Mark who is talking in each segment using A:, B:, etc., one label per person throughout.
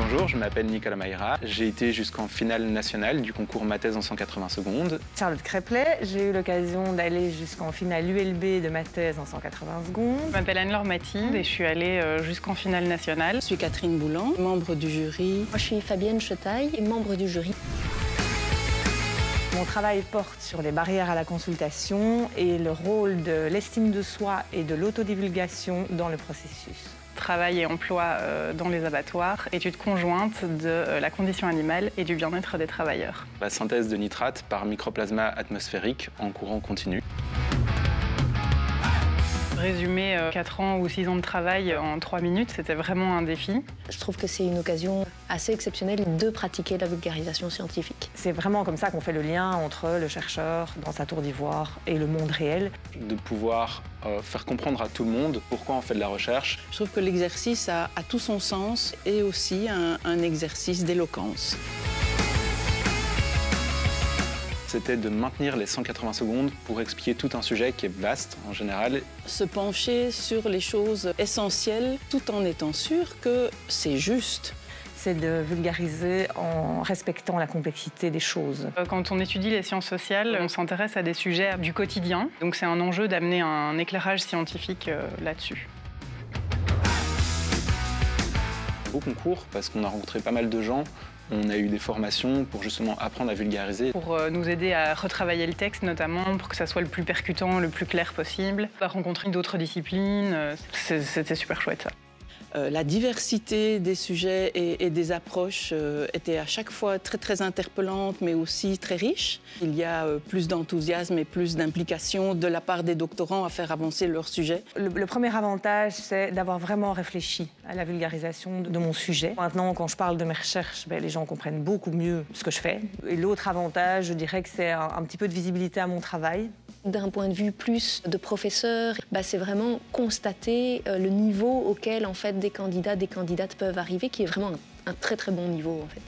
A: Bonjour, je m'appelle Nicolas Mayra. J'ai été jusqu'en finale nationale du concours Ma thèse en 180 secondes.
B: Charlotte Créplet, j'ai eu l'occasion d'aller jusqu'en finale ULB de ma thèse en 180 secondes.
C: Je m'appelle Anne-Laure Mathilde et je suis allée jusqu'en finale nationale.
D: Je suis Catherine Boulan, membre du jury.
E: Moi, je suis Fabienne Chetaille, membre du jury.
B: Mon travail porte sur les barrières à la consultation et le rôle de l'estime de soi et de l'autodivulgation dans le processus.
C: Travail et emploi dans les abattoirs, études conjointes de la condition animale et du bien-être des travailleurs.
A: La synthèse de nitrate par microplasma atmosphérique en courant continu.
C: Résumer 4 ans ou 6 ans de travail en 3 minutes, c'était vraiment un défi.
E: Je trouve que c'est une occasion assez exceptionnelle de pratiquer la vulgarisation scientifique.
B: C'est vraiment comme ça qu'on fait le lien entre le chercheur dans sa tour d'ivoire et le monde réel.
A: De pouvoir faire comprendre à tout le monde pourquoi on fait de la recherche.
D: Je trouve que l'exercice a tout son sens et aussi un exercice d'éloquence.
A: C'était de maintenir les 180 secondes pour expliquer tout un sujet qui est vaste en général.
D: Se pencher sur les choses essentielles tout en étant sûr que c'est juste.
B: C'est de vulgariser en respectant la complexité des choses.
C: Quand on étudie les sciences sociales, on s'intéresse à des sujets du quotidien. Donc c'est un enjeu d'amener un éclairage scientifique là-dessus.
A: Au concours, parce qu'on a rencontré pas mal de gens, on a eu des formations pour justement apprendre à vulgariser.
C: Pour nous aider à retravailler le texte notamment, pour que ça soit le plus percutant, le plus clair possible. On a rencontré d'autres disciplines, c'était super chouette ça.
D: La diversité des sujets et des approches était à chaque fois très interpellante, mais aussi très riche. Il y a plus d'enthousiasme et plus d'implication de la part des doctorants à faire avancer leur sujet.
B: Le premier avantage, c'est d'avoir vraiment réfléchi à la vulgarisation de mon sujet. Maintenant, quand je parle de mes recherches, les gens comprennent beaucoup mieux ce que je fais. Et l'autre avantage, je dirais que c'est un petit peu de visibilité à mon travail.
E: D'un point de vue plus de professeur, c'est vraiment constater le niveau auquel en fait, des candidats, des candidates peuvent arriver, qui est vraiment un très bon niveau en fait.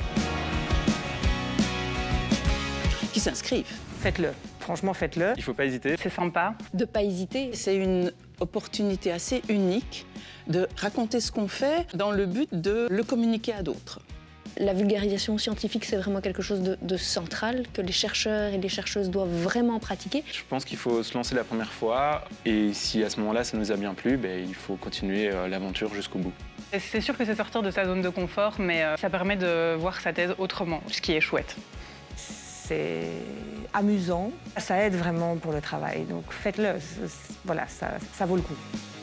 D: Qui s'inscrivent.
B: Faites-le, franchement faites-le.
A: Il ne faut pas hésiter.
C: C'est sympa.
E: De pas hésiter.
D: C'est une opportunité assez unique de raconter ce qu'on fait dans le but de le communiquer à d'autres.
E: La vulgarisation scientifique, c'est vraiment quelque chose de central que les chercheurs et les chercheuses doivent vraiment pratiquer.
A: Je pense qu'il faut se lancer la première fois et si à ce moment-là ça nous a bien plu, il faut continuer l'aventure jusqu'au bout.
C: C'est sûr que c'est sortir de sa zone de confort, mais ça permet de voir sa thèse autrement, ce qui est chouette.
B: C'est amusant, ça aide vraiment pour le travail, donc faites-le, voilà, ça vaut le coup.